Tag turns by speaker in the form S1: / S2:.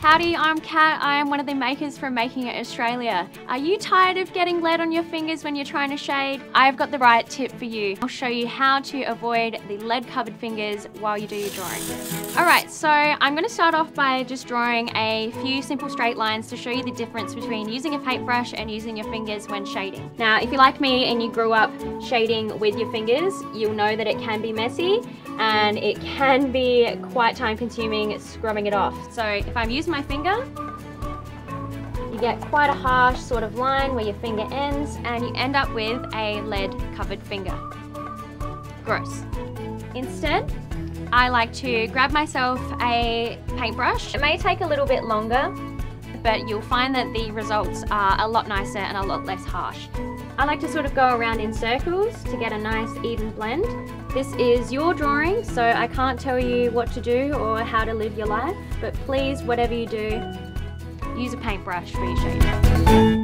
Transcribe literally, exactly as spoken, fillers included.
S1: Howdy, I'm Kat. I'm one of the makers from Making It Australia. Are you tired of getting lead on your fingers when you're trying to shade? I've got the right tip for you. I'll show you how to avoid the lead covered fingers while you do your drawing. Alright, so I'm going to start off by just drawing a few simple straight lines to show you the difference between using a paintbrush and using your fingers when shading. Now, if you're like me and you grew up shading with your fingers, you'll know that it can be messy and it can be quite time consuming scrubbing it off. So if I'm using my finger, you get quite a harsh sort of line where your finger ends and you end up with a lead covered finger. Gross. Instead, I like to grab myself a paintbrush. It may take a little bit longer, but you'll find that the results are a lot nicer and a lot less harsh. I like to sort of go around in circles to get a nice even blend. This is your drawing, so I can't tell you what to do or how to live your life, but please, whatever you do, use a paintbrush for your shading.